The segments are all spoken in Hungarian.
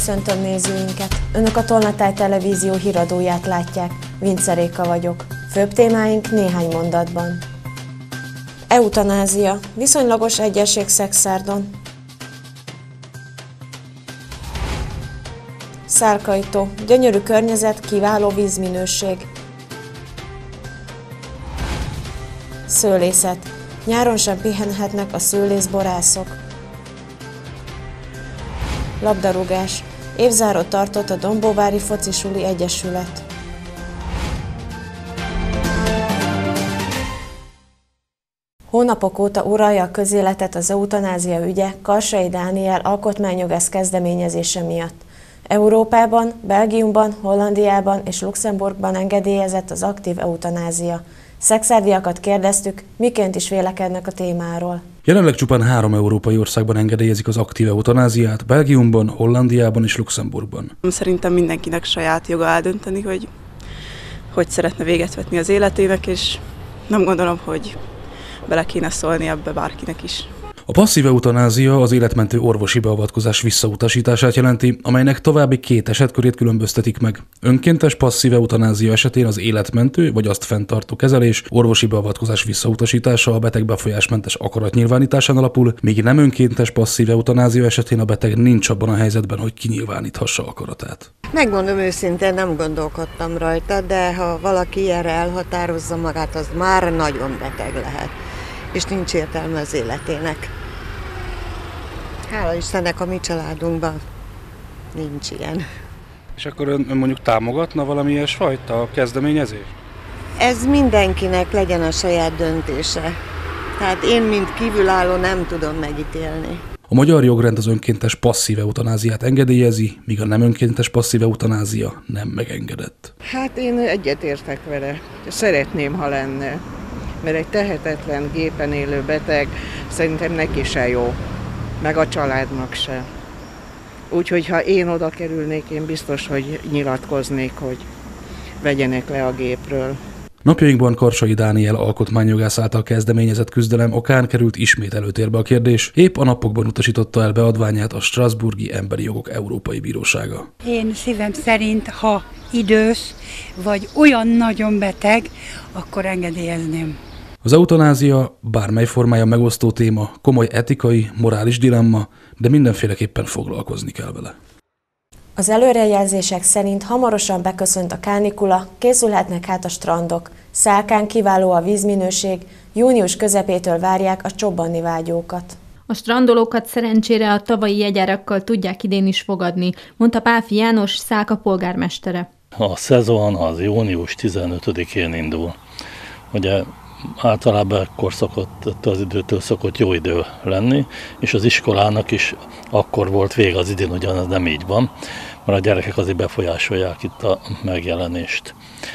köszöntöm nézőinket! Önök a Tolnatáj Televízió híradóját látják. Vince Réka vagyok. Főbb témáink néhány mondatban. Eutanázia. Viszonylagos egyesség Szekszárdon. Szárkajtó. Gyönyörű környezet, kiváló vízminőség. Szőlészet. Nyáron sem pihenhetnek a szőlészborászok. Labdarúgás. Évzárót tartott a Dombóvári Focisuli Egyesület. Hónapok óta uralja a közéletet az eutanázia ügye Karsai Dániel alkotmányjogász kezdeményezése miatt. Európában, Belgiumban, Hollandiában és Luxemburgban engedélyezett az aktív eutanázia. Szekszárdiakat kérdeztük, miként is vélekednek a témáról. Jelenleg csupán 3 európai országban engedélyezik az aktív eutanáziát, Belgiumban, Hollandiában és Luxemburgban. Szerintem mindenkinek saját joga eldönteni, hogy szeretne véget vetni az életének, és nem gondolom, hogy bele kéne szólni ebbe bárkinek is. A passzív eutanázia az életmentő orvosi beavatkozás visszautasítását jelenti, amelynek további 2 esetkörét különböztetik meg. Önkéntes passzív eutanázia esetén az életmentő vagy azt fenntartó kezelés, orvosi beavatkozás visszautasítása a beteg befolyásmentes akaratnyilvánításán alapul, míg nem önkéntes passzív eutanázia esetén a beteg nincs abban a helyzetben, hogy kinyilváníthassa akaratát. Megmondom őszintén, nem gondolkodtam rajta, de ha valaki ilyenre elhatározza magát, az már nagyon beteg lehet, és nincs értelme az életének. Hála Istennek, a mi családunkban nincs ilyen. És akkor ön mondjuk támogatna valami ilyesfajta kezdeményezést? Ez mindenkinek legyen a saját döntése. Tehát én, mint kívülálló, nem tudom megítélni. A magyar jogrend az önkéntes passzív eutanáziát engedélyezi, míg a nem önkéntes passzív eutanázia nem megengedett. Hát én egyetértek vele. Szeretném, ha lenne. Mert egy tehetetlen, gépen élő beteg szerintem neki se jó, meg a családnak se. Úgyhogy ha én oda kerülnék, én biztos, hogy nyilatkoznék, hogy vegyenek le a gépről. Napjainkban Karsai Dániel alkotmányjogász által kezdeményezett küzdelem okán került ismét előtérbe a kérdés, épp a napokban utasította el beadványát a Strasbourgi Emberi Jogok Európai Bírósága. Én szívem szerint, ha idős vagy olyan nagyon beteg, akkor engedélyezném. Az eutanázia bármely formája megosztó téma, komoly etikai, morális dilemma, de mindenféleképpen foglalkozni kell vele. Az előrejelzések szerint hamarosan beköszönt a kánikula, készülhetnek hát a strandok. Szálkán kiváló a vízminőség, június közepétől várják a csobbanni vágyókat. A strandolókat szerencsére a tavalyi jegyárakkal tudják idén is fogadni, mondta Pálffy János, Szálka polgármestere. A szezon az június 15-én indul. Ugye általában ekkor szokott, az időtől szokott jó idő lenni, és az iskolának is akkor volt vége az idén, ugyanaz nem így van, mert a gyerekek azért befolyásolják itt a megjelenést.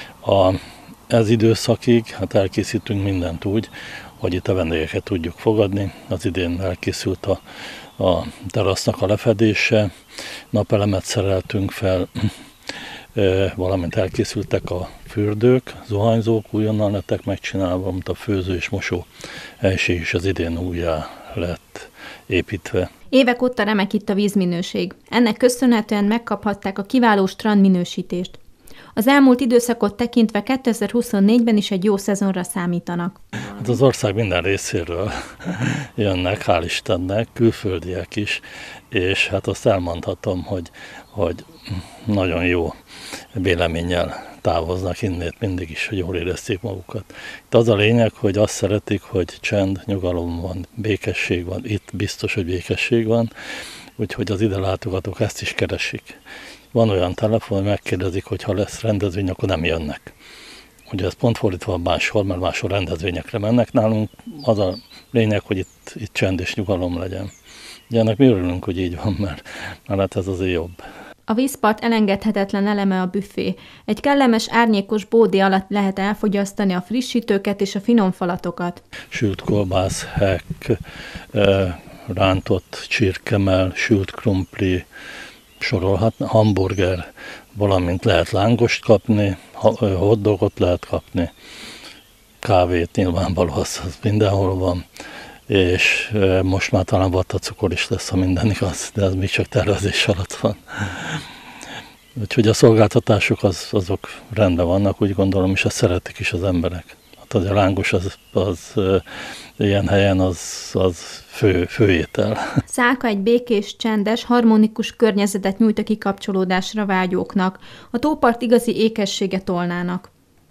Ez időszakig hát elkészítünk mindent úgy, hogy itt a vendégeket tudjuk fogadni. Az idén elkészült a terasznak a lefedése, napelemet szereltünk fel, valamint elkészültek a fürdők, zuhanyzók újonnan lettek megcsinálva, mint a főző és mosó helység is az idén újjá lett építve. Évek óta remek itt a vízminőség. Ennek köszönhetően megkaphatták a kiváló strandminősítést. Az elmúlt időszakot tekintve 2024-ben is egy jó szezonra számítanak. Hát az ország minden részéről jönnek, hál' Istennek, külföldiek is, és hát azt elmondhatom, hogy nagyon jó véleménnyel távoznak innét mindig is, hogy jól érezték magukat. Itt az a lényeg, hogy azt szeretik, hogy csend, nyugalom van, békesség van, itt biztos, hogy békesség van, úgyhogy az ide látogatók ezt is keresik. Van olyan telefon, hogy megkérdezik, hogy ha lesz rendezvény, akkor nem jönnek. Ugye ez pont fordítva máshol, mert máshol rendezvényekre mennek. Nálunk az a lényeg, hogy itt csend és nyugalom legyen. Ugye ennek mi örülünk, hogy így van, mert hát ez azért jobb. A vízpart elengedhetetlen eleme a büfé. Egy kellemes árnyékos bódé alatt lehet elfogyasztani a frissítőket és a finom falatokat. Sült kolbász, hekk, rántott csirkemell, sült krumpli, sorolhatna, hamburger, valamint lehet lángost kapni, hotdogot lehet kapni, kávét nyilvánvaló, az mindenhol van, és most már talán vattacukor is lesz, ha minden igaz, de ez még csak tervezés alatt van. Úgyhogy a szolgáltatások azok rendben vannak, úgy gondolom, és ezt szeretik is az emberek. Hát az a lángos az ilyen helyen az fő étel. Szálka egy békés, csendes, harmonikus környezetet nyújt a kikapcsolódásra vágyóknak. A tópart igazi ékessége Tolnának.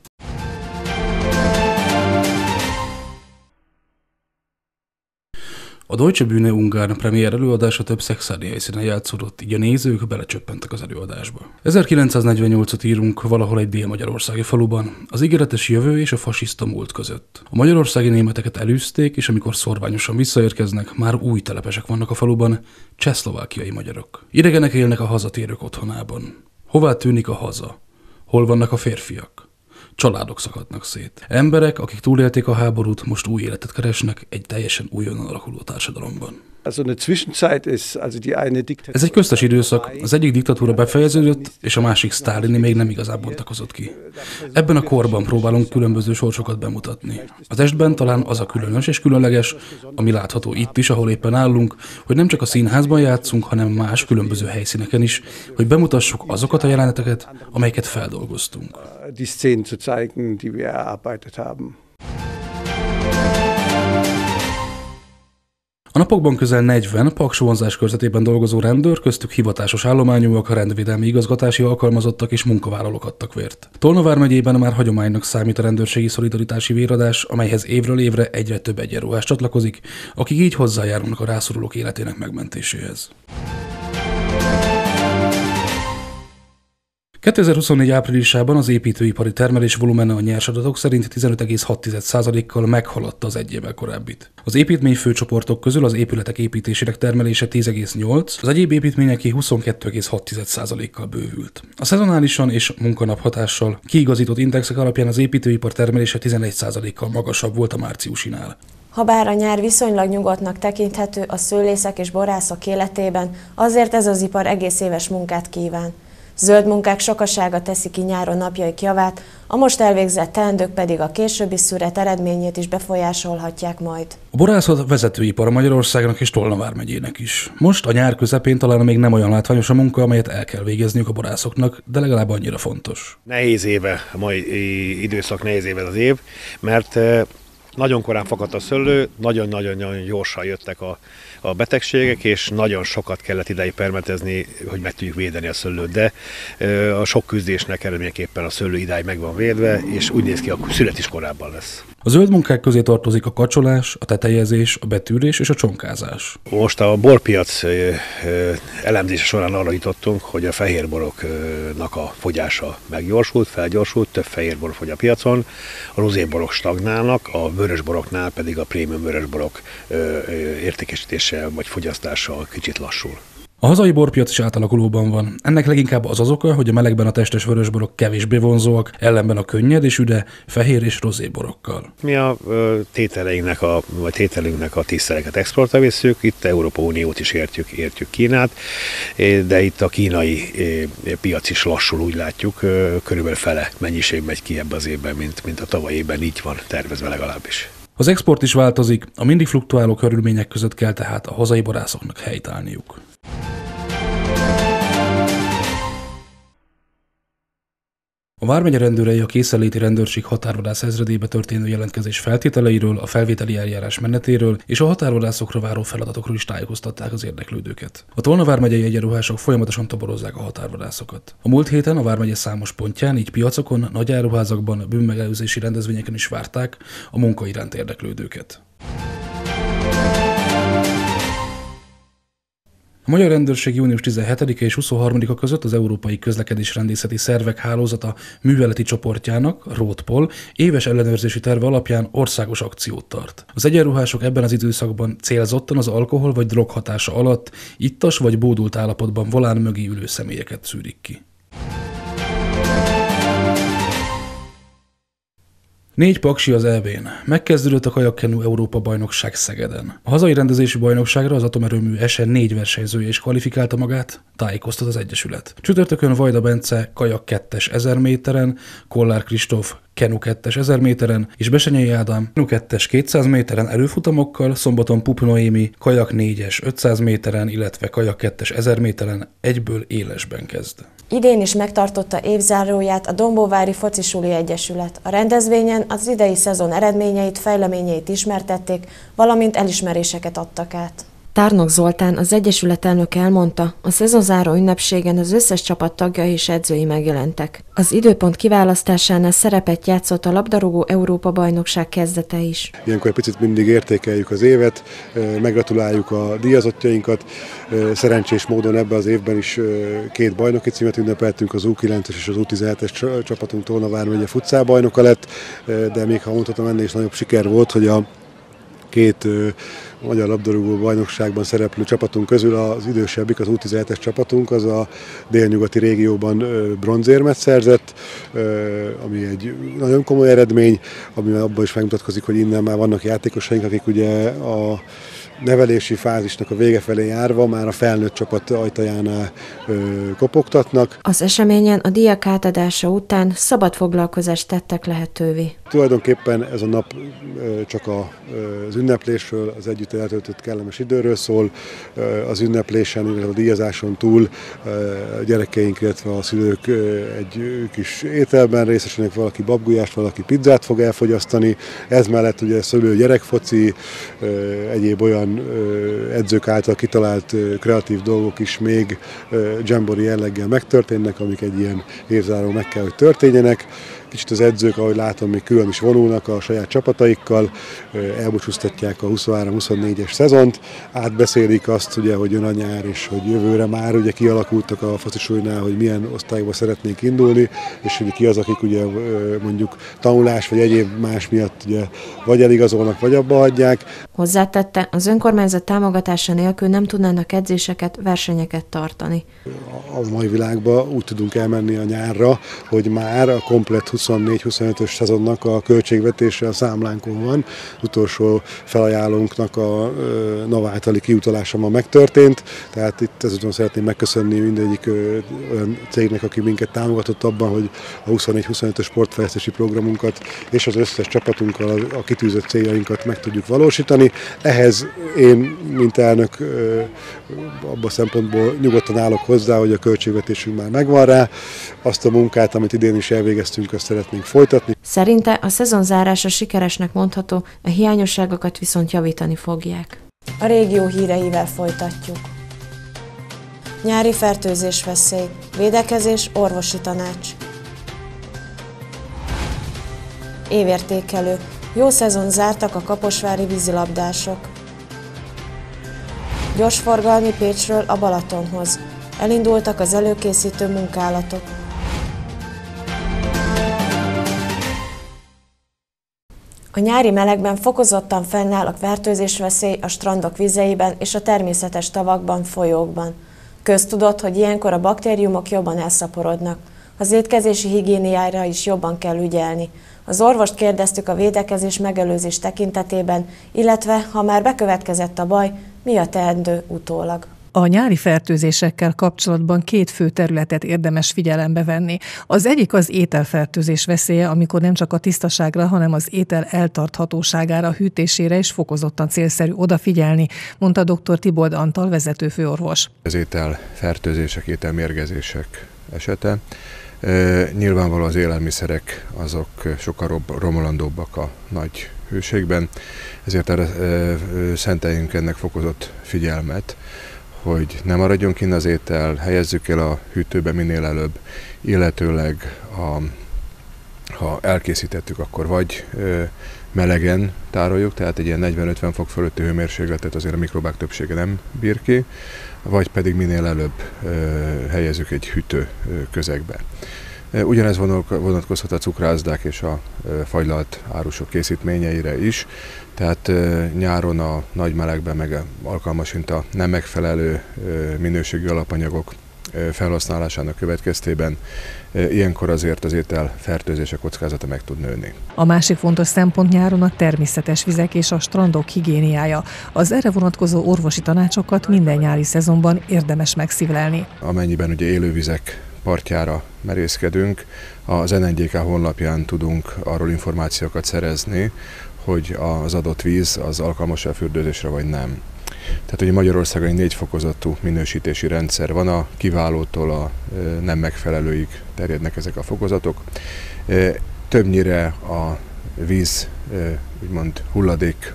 A Deutsche Bühne Ungarn premier előadása több szexádi helyszínen játszódott, így a nézők belecsöppentek az előadásba. 1948-ot írunk valahol egy dél-magyarországi faluban, az ígéretes jövő és a fasiszta múlt között. A magyarországi németeket elűzték, és amikor szorványosan visszaérkeznek, már új telepesek vannak a faluban, csehszlovákiai magyarok. Idegenek élnek a hazatérők otthonában. Hová tűnik a haza? Hol vannak a férfiak? Családok szakadnak szét. Emberek, akik túlélték a háborút, most új életet keresnek egy teljesen újonnan alakuló társadalomban. Ez egy köztes időszak, az egyik diktatúra befejeződött, és a másik sztálini még nem igazán bontakozott ki. Ebben a korban próbálunk különböző sorsokat bemutatni. Az estben talán az a különös és különleges, ami látható itt is, ahol éppen állunk, hogy nem csak a színházban játszunk, hanem más különböző helyszíneken is, hogy bemutassuk azokat a jeleneteket, amelyeket feldolgoztunk. A napokban közel 40 Paks vonzás körzetében dolgozó rendőr, köztük hivatásos állományúak, rendvédelmi igazgatási alkalmazottak és munkavállalók adtak vért. Tolna vármegyében már hagyománynak számít a rendőrségi szolidaritási véradás, amelyhez évről évre egyre több egyenruhás csatlakozik, akik így hozzájárulnak a rászorulók életének megmentéséhez. 2024 áprilisában az építőipari termelés volumene a nyers adatok szerint 15,6%-kal meghaladta az egy évvel korábbit. Az építmény főcsoportok közül az épületek építésének termelése 10,8, az egyéb építményeké 22,6%-kal bővült. A szezonálisan és munkanaphatással kiigazított indexek alapján az építőipar termelése 11%-kal magasabb volt a márciusinál. Habár a nyár viszonylag nyugodtnak tekinthető a szőlészek és borászok életében, azért ez az ipar egész éves munkát kíván. Zöld munkák sokasága teszi ki nyáron napjaik javát, a most elvégzett teendők pedig a későbbi szüret eredményét is befolyásolhatják majd. A borászat vezetőipar Magyarországnak és Tolna vármegyének is. Most a nyár közepén talán még nem olyan látványos a munka, amelyet el kell végezniük a borászoknak, de legalább annyira fontos. Nehéz éve, a mai időszak nehéz éve az év, mert nagyon korán fakadt a szőlő, nagyon-nagyon gyorsan jöttek a betegségek, és nagyon sokat kellett idejig permetezni, hogy meg tudjuk védeni a szőlőt, de a sok küzdésnek eredményeképpen a szőlő idáig meg van védve, és úgy néz ki, a szület is korábban lesz. A zöld munkák közé tartozik a kacsolás, a tetejezés, a betűrés és a csonkázás. Most a borpiac elemzése során arra jutottunk, hogy a fehérboroknak a fogyása meggyorsult, felgyorsult, több fehérbor fogy a piacon, a rozéborok stagnálnak, a vörösboroknál pedig a prémium vörösborok értékesítése vagy fogyasztása kicsit lassul. A hazai borpiac is átalakulóban van. Ennek leginkább az oka, hogy a melegben a testes vörösborok kevésbé vonzóak, ellenben a könnyed és üde fehér és rozéborokkal. Mi a tételünknek a tízszereket exportra visszük, itt Európa Uniót is értjük Kínát, de itt a kínai piac is lassul, úgy látjuk, körülbelül fele mennyiség megy ki ebbe az évben, mint a tavalyi évben, így van tervezve legalábbis. Az export is változik, a mindig fluktuáló körülmények között kell tehát a hazai borászoknak helytállniuk. A vármegye rendőrei a készenléti rendőrség határvadász ezredébe történő jelentkezés feltételeiről, a felvételi eljárás menetéről és a határvadászokra váró feladatokról is tájékoztatták az érdeklődőket. A Tolna vármegyei egyenruhások folyamatosan toborozzák a határvadászokat. A múlt héten a vármegye számos pontján, így piacokon, nagy áruházakban, bűnmegelőzési rendezvényeken is várták a munka iránt érdeklődőket. A magyar rendőrség június 17-e és 23-a között az Európai Közlekedésrendészeti Szervek Hálózata műveleti csoportjának, ROTPOL, éves ellenőrzési terve alapján országos akciót tart. Az egyenruhások ebben az időszakban célzottan az alkohol vagy drog hatása alatt ittas vagy bódult állapotban volán mögé ülő személyeket szűrik ki. 4 paksi az EB-n. Megkezdődött a kajakkenu Európa-bajnokság Szegeden. A hazai rendezési bajnokságra az atomerőmű SN 4 versenyzője is kvalifikálta magát, tájékoztat az Egyesület. Csütörtökön Vajda Bence kajak 2-es 1000 méteren, Kollár Kristóf Kenu 2-es 1000 méteren, és Besenyei Ádám Kenu 2-es 200 méteren előfutamokkal, szombaton Pup Noémi Kajak 4-es 500 méteren, illetve Kajak 2-es 1000 méteren egyből élesben kezd. Idén is megtartotta évzáróját a Dombóvári Focisuli Egyesület. A rendezvényen az idei szezon eredményeit, fejleményeit ismertették, valamint elismeréseket adtak át. Tárnok Zoltán, az Egyesület elnöke elmondta, a szezonzáró ünnepségen az összes csapat tagjai és edzői megjelentek. Az időpont kiválasztásánál szerepet játszott a labdarúgó Európa-bajnokság kezdete is. Ilyenkor egy picit mindig értékeljük az évet, meggratuláljuk a díjazottjainkat. Szerencsés módon ebben az évben is 2 bajnoki címet ünnepeltünk, az U9-es és az U17-es csapatunk Tolna vármegye futszál bajnoka lett, de még ha mondhatom, ennél is nagyobb siker volt, hogy a 2 magyar labdarúgó bajnokságban szereplő csapatunk közül az idősebbik, az U17-es csapatunk, az a délnyugati régióban bronzérmet szerzett, ami egy nagyon komoly eredmény, ami abban is megmutatkozik, hogy innen már vannak játékosaink, akik ugye a nevelési fázisnak a vége felé járva már a felnőtt csapat ajtajánál kopogtatnak. Az eseményen a díjak átadása után szabad foglalkozást tettek lehetővé. Tulajdonképpen ez a nap csak az ünneplésről, az együtt eltöltött kellemes időről szól. Az ünneplésen, illetve a díjazáson túl a gyerekeink, illetve a szülők egy kis ételben részesülnek, valaki babgulyást, valaki pizzát fog elfogyasztani. Ez mellett ugye szülő gyerekfoci, egyéb olyan edzők által kitalált kreatív dolgok is még dzsambori jelleggel megtörténnek, amik egy ilyen évzáró meg kell, hogy történjenek. Kicsit az edzők, ahogy látom, még külön is vonulnak a saját csapataikkal, elbúcsúztatják a 23-24-es szezont, átbeszélik azt, ugye, hogy jön a nyár, és hogy jövőre már ugye kialakultak a focisulynál, hogy milyen osztályba szeretnénk indulni, és hogy ki az, akik ugye mondjuk tanulás vagy egyéb más miatt ugye vagy eligazolnak, vagy abba hagyják. Hozzátette, az önkormányzat támogatása nélkül nem tudnának edzéseket, versenyeket tartani. A mai világban úgy tudunk elmenni a nyárra, hogy már a komplett 24-25-ös szezonnak a költségvetése a számlánkon van. Utolsó felajánlónknak a NAV általi kiutalása ma megtörtént, tehát itt ezután szeretném megköszönni mindegyik olyan cégnek, aki minket támogatott abban, hogy a 24-25-ös sportfejlesztési programunkat és az összes csapatunkkal a kitűzött céljainkat meg tudjuk valósítani. Ehhez én, mint elnök, abban a szempontból nyugodtan állok hozzá, hogy a költségvetésünk már megvan rá. Azt a munkát, amit idén is elvégeztünk, azt szeretnénk folytatni. Szerinte a szezon zárása sikeresnek mondható, a hiányosságokat viszont javítani fogják. A régió híreivel folytatjuk. Nyári fertőzés veszély, védekezés, orvosi tanács. Évértékelő, jó szezon zártak a kaposvári vízilabdások. Gyorsforgalmi Pécsről a Balatonhoz. Elindultak az előkészítő munkálatok. A nyári melegben fokozottan fennáll a fertőzésveszély a strandok vizeiben és a természetes tavakban, folyókban. Köztudott, hogy ilyenkor a baktériumok jobban elszaporodnak. Az étkezési higiéniára is jobban kell ügyelni. Az orvost kérdeztük a védekezés megelőzés tekintetében, illetve ha már bekövetkezett a baj, mi a teendő utólag. A nyári fertőzésekkel kapcsolatban 2 fő területet érdemes figyelembe venni. Az egyik az ételfertőzés veszélye, amikor nem csak a tisztaságra, hanem az étel eltarthatóságára, hűtésére is fokozottan célszerű odafigyelni, mondta dr. Tibold Antal vezető főorvos. Az ételfertőzések, ételmérgezések esete. Nyilvánvaló az élelmiszerek azok sokkal romolandóbbak a nagy hőségben, ezért erre szenteljünk ennek fokozott figyelmet, hogy ne maradjon kinn az étel, helyezzük el a hűtőbe minél előbb, illetőleg ha elkészítettük, akkor vagy melegen tároljuk, tehát egy ilyen 40-50 fok fölötti hőmérsékletet azért a mikrobák többsége nem bír ki, vagy pedig minél előbb helyezzük egy hűtő közegbe. Ugyanez vonatkozhat a cukrászdák és a fagylalt árusok készítményeire is, tehát nyáron a nagy melegben meg alkalmas, mint a nem megfelelő minőségű alapanyagok felhasználásának következtében ilyenkor azért az ételfertőzések kockázata meg tud nőni. A másik fontos szempont nyáron a természetes vizek és a strandok higiéniája. Az erre vonatkozó orvosi tanácsokat minden nyári szezonban érdemes megszívlelni. Amennyiben ugye élővizek partjára merészkedünk. Az NNGK honlapján tudunk arról információkat szerezni, hogy az adott víz az alkalmas a fürdőzésre vagy nem. Tehát ugye Magyarországon egy 4 fokozatú minősítési rendszer van, a kiválótól a nem megfelelőig terjednek ezek a fokozatok. Többnyire a víz úgymond hulladék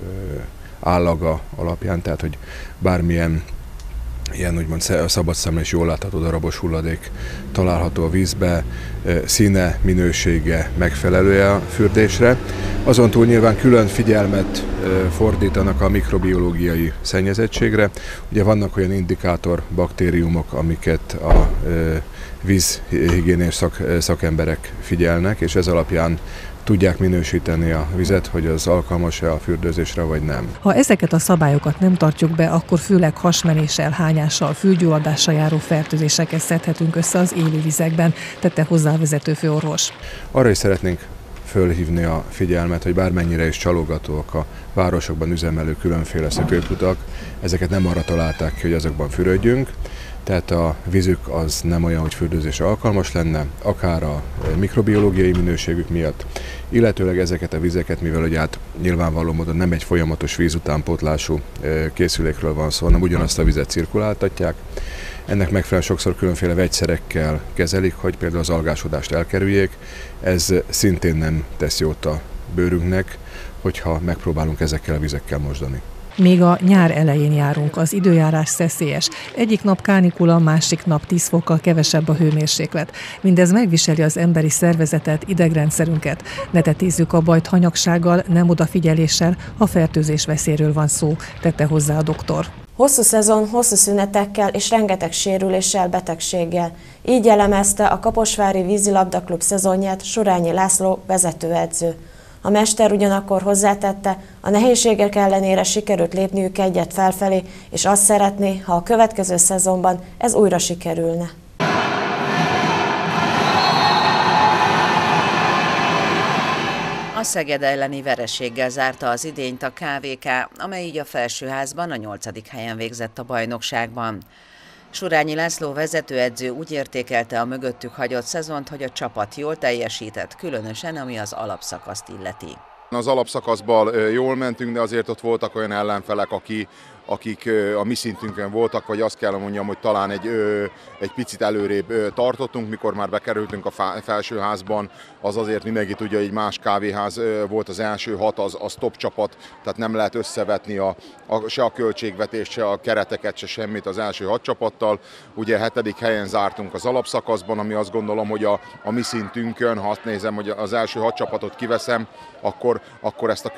állaga alapján, tehát hogy bármilyen ilyen úgymond szabad szemmel és jól látható darabos hulladék található a vízbe, színe, minősége megfelelő a fürdésre. Azon túl nyilván külön figyelmet fordítanak a mikrobiológiai szennyezettségre. Ugye vannak olyan indikátor baktériumok, amiket a vízhigiéniás szakemberek figyelnek, és ez alapján tudják minősíteni a vizet, hogy az alkalmas-e a fürdőzésre, vagy nem. Ha ezeket a szabályokat nem tartjuk be, akkor főleg hasmenéssel, hányással, fülgyulladással járó fertőzéseket szedhetünk össze az élővizekben, tette hozzá a vezető főorvos. Arra is szeretnénk fölhívni a figyelmet, hogy bármennyire is csalogatóak a városokban üzemelő különféle szökőkutak, ezeket nem arra találták ki, hogy azokban fürödjünk. Tehát a vízük az nem olyan, hogy fürdőzésre alkalmas lenne, akár a mikrobiológiai minőségük miatt, illetőleg ezeket a vizeket, mivel ugye hát nyilvánvaló módon nem egy folyamatos vízutánpótlású készülékről van szó, hanem ugyanazt a vizet cirkuláltatják. Ennek megfelelően sokszor különféle vegyszerekkel kezelik, hogy például az algásodást elkerüljék. Ez szintén nem tesz jót a bőrünknek, hogyha megpróbálunk ezekkel a vizekkel mosdani. Még a nyár elején járunk, az időjárás szeszélyes. Egyik nap kánikula, másik nap 10 fokkal kevesebb a hőmérséklet. Mindez megviseli az emberi szervezetet, idegrendszerünket. Ne tetézzük a bajt hanyagsággal, nem odafigyeléssel, ha fertőzés veszélyről van szó, tette hozzá a doktor. Hosszú szezon, hosszú szünetekkel és rengeteg sérüléssel, betegséggel. Így elemezte a Kaposvári Vízilabdaklub szezonját Surányi László vezetőedző. A mester ugyanakkor hozzátette, a nehézségek ellenére sikerült lépniük egyet felfelé, és azt szeretné, ha a következő szezonban ez újra sikerülne. A Szeged elleni vereséggel zárta az idényt a KVK, amely így a felsőházban a 8. helyen végzett a bajnokságban. Surányi László vezetőedző úgy értékelte a mögöttük hagyott szezont, hogy a csapat jól teljesített, különösen ami az alapszakaszt illeti. Az alapszakaszban jól mentünk, de azért ott voltak olyan ellenfelek, akik a mi szintünkön voltak, vagy azt kell mondjam, hogy talán egy picit előrébb tartottunk, mikor már bekerültünk a felsőházban, az azért mindenki tudja, hogy más kávéház volt az első 6, az top csapat, tehát nem lehet összevetni se a költségvetést, se a kereteket, se semmit az első 6 csapattal. Ugye 7. helyen zártunk az alapszakaszban, ami azt gondolom, hogy a mi szintünkön, ha azt nézem, hogy az első 6 csapatot kiveszem, akkor ezt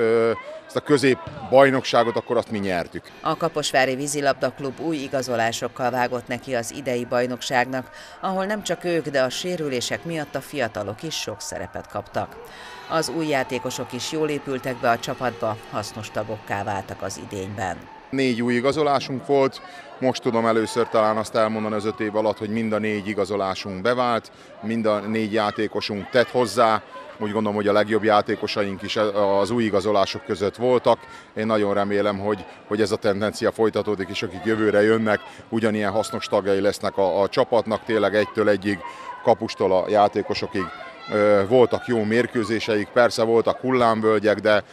a közép bajnokságot, akkor azt mi nyertük. A Kaposvári Vízilabdaklub új igazolásokkal vágott neki az idei bajnokságnak, ahol nem csak ők, de a sérülések miatt a fiatalok is sok szerepet kaptak. Az új játékosok is jól épültek be a csapatba, hasznos tagokká váltak az idényben. 4 új igazolásunk volt, most tudom először talán azt elmondani az 5 év alatt, hogy mind a 4 igazolásunk bevált, mind a 4 játékosunk tett hozzá. Úgy gondolom, hogy a legjobb játékosaink is az új igazolások között voltak. Én nagyon remélem, hogy ez a tendencia folytatódik, és akik jövőre jönnek, ugyanilyen hasznos tagjai lesznek a csapatnak. Tényleg 1-től 1-ig, kapustól a játékosokig voltak jó mérkőzéseik, persze voltak hullámvölgyek, de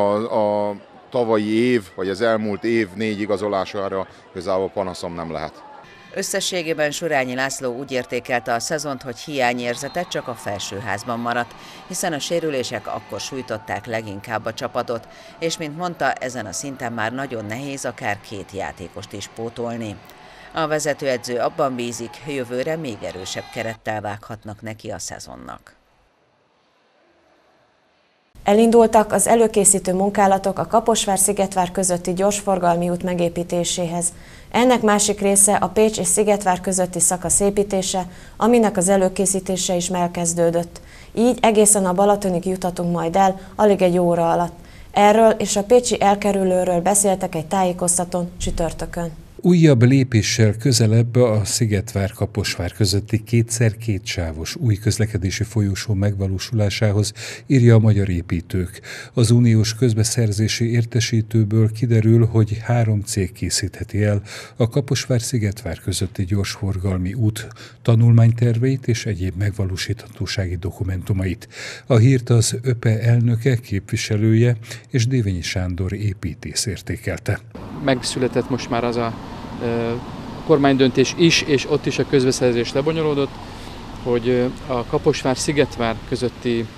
a tavalyi év, vagy az elmúlt év 4 igazolására igazából panaszom nem lehet. Összességében Surányi László úgy értékelte a szezont, hogy hiányérzete csak a felsőházban maradt, hiszen a sérülések akkor sújtották leginkább a csapatot, és mint mondta, ezen a szinten már nagyon nehéz akár 2 játékost is pótolni. A vezetőedző abban bízik, jövőre még erősebb kerettel vághatnak neki a szezonnak. Elindultak az előkészítő munkálatok a Kaposvár-Szigetvár közötti gyorsforgalmi út megépítéséhez. Ennek másik része a Pécs és Szigetvár közötti szakasz építése, aminek az előkészítése is elkezdődött. Így egészen a Balatonig juthatunk majd el, alig egy óra alatt. Erről és a pécsi elkerülőről beszéltek egy tájékoztatón csütörtökön. Újabb lépéssel közelebb a Szigetvár-Kaposvár közötti 2x2 sávos új közlekedési folyosó megvalósulásához, írja a Magyar Építők. Az uniós közbeszerzési értesítőből kiderül, hogy 3 cég készítheti el a Kaposvár-Szigetvár közötti gyorsforgalmi út tanulmányterveit és egyéb megvalósíthatósági dokumentumait. A hírt az ÖPE elnöke, képviselője és Dévényi Sándor építész értékelte. Megszületett most már az a kormánydöntés is, és ott is a közbeszerzés lebonyolódott, hogy a Kaposvár-Szigetvár közötti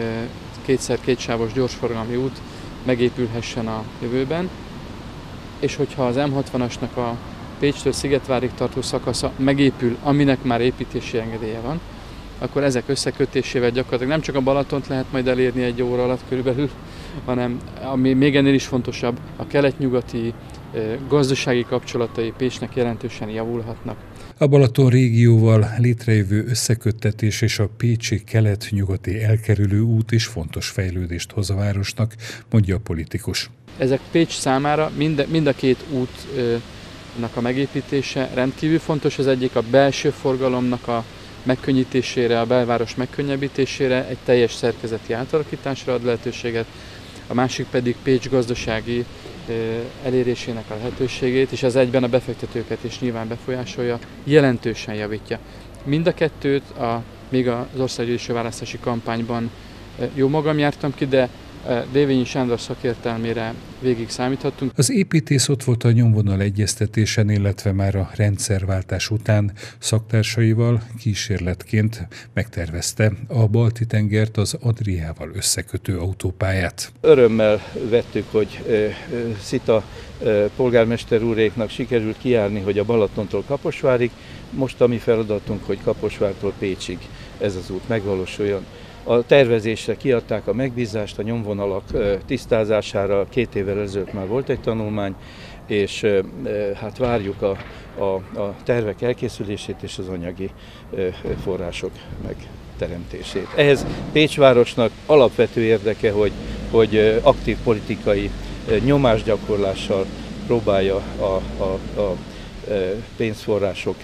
2x2 sávos gyorsforgalmi út megépülhessen a jövőben, és hogyha az M60-asnak a Pécstől Szigetvárig tartó szakasza megépül, aminek már építési engedélye van, akkor ezek összekötésével gyakorlatilag nem csak a Balatont lehet majd elérni 1 óra alatt körülbelül, hanem ami még ennél is fontosabb, a kelet-nyugati gazdasági kapcsolatai Pécsnek jelentősen javulhatnak. A Balaton régióval létrejövő összeköttetés és a pécsi kelet-nyugati elkerülő út is fontos fejlődést hoz a városnak, mondja a politikus. Ezek Pécs számára mind a 2 útnak a megépítése rendkívül fontos. Az egyik a belső forgalomnak a megkönnyítésére, a belváros megkönnyebbítésére, egy teljes szerkezeti átalakításra ad lehetőséget, a másik pedig Pécs gazdasági elérésének a lehetőségét, és az egyben a befektetőket is nyilván befolyásolja, jelentősen javítja. Mind a kettőt még az országgyűlési választási kampányban jó magam jártam ki, de Dévényi Sándor szakértelmére végig számíthattunk. Az építész ott volt a nyomvonal egyeztetésen, illetve már a rendszerváltás után szaktársaival kísérletként megtervezte a Balti-tengert az Adriával összekötő autópályát. Örömmel vettük, hogy Szita polgármester úréknak sikerült kijárni, hogy a Balatontól Kaposvárig, most a mi feladatunk, hogy Kaposvártól Pécsig ez az út megvalósuljon. A tervezésre kiadták a megbízást, a nyomvonalak tisztázására 2 évvel ezelőtt már volt egy tanulmány, és hát várjuk a tervek elkészülését és az anyagi források megteremtését. Ehhez Pécs városnak alapvető érdeke, hogy aktív politikai nyomásgyakorlással próbálja a pénzforrások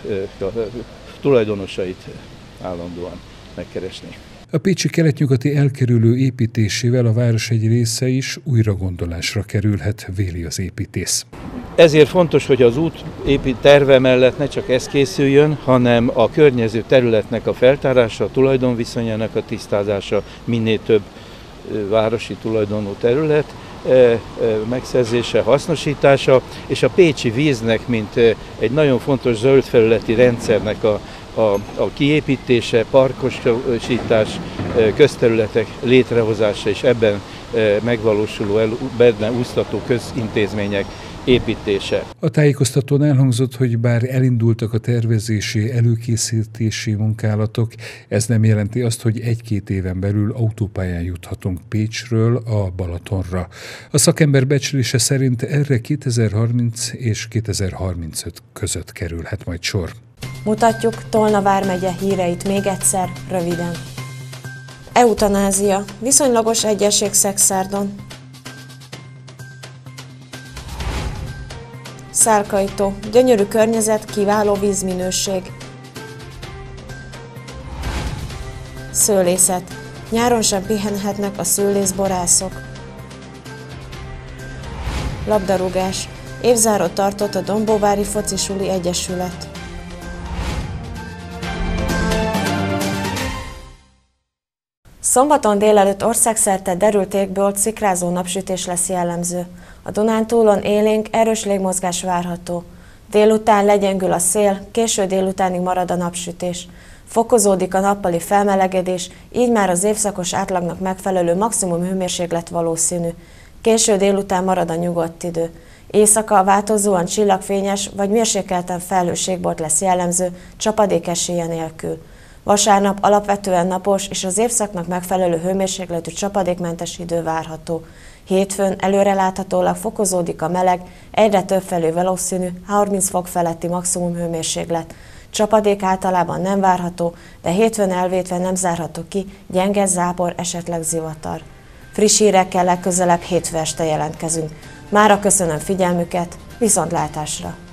tulajdonosait állandóan megkeresni. A pécsi kelet-nyugati elkerülő építésével a város egy része is újra gondolásra kerülhet, véli az építész. Ezért fontos, hogy az út terve mellett ne csak ez készüljön, hanem a környező területnek a feltárása, a tulajdonviszonyának a tisztázása, minél több városi tulajdonú terület megszerzése, hasznosítása, és a pécsi víznek, mint egy nagyon fontos zöldfelületi rendszernek a kiépítése, parkosítás, közterületek létrehozása és ebben megvalósuló, benne úsztató közintézmények építése. A tájékoztatón elhangzott, hogy bár elindultak a tervezési, előkészítési munkálatok, ez nem jelenti azt, hogy 1-2 éven belül autópályán juthatunk Pécsről a Balatonra. A szakember becslése szerint erre 2030 és 2035 között kerülhet majd sor. Mutatjuk Tolna vármegye híreit még egyszer, röviden. Eutanázia, viszonylagos egyesség Szekszárdon. Szárkajtó, gyönyörű környezet, kiváló vízminőség. Szőlészet, nyáron sem pihenhetnek a szőlészborászok. Labdarúgás, évzárót tartott a Dombóvári Focisuli Egyesület. Szombaton délelőtt országszerte derült égből szikrázó napsütés lesz jellemző. A Dunántúlon élénk, erős légmozgás várható. Délután legyengül a szél, késő délutánig marad a napsütés. Fokozódik a nappali felmelegedés, így már az évszakos átlagnak megfelelő maximum hőmérséklet valószínű. Késő délután marad a nyugodt idő. Éjszaka változóan csillagfényes vagy mérsékelten felhős égbolt lesz jellemző, csapadék esélye nélkül. Vasárnap alapvetően napos és az évszaknak megfelelő hőmérsékletű csapadékmentes idő várható. Hétfőn előreláthatólag fokozódik a meleg, egyre többfelé valószínű 30 fok feletti maximum hőmérséklet. Csapadék általában nem várható, de hétfőn elvétve nem zárható ki gyenge zápor, esetleg zivatar. Friss hírekkel legközelebb hétfő este jelentkezünk. Mára köszönöm figyelmüket, viszontlátásra!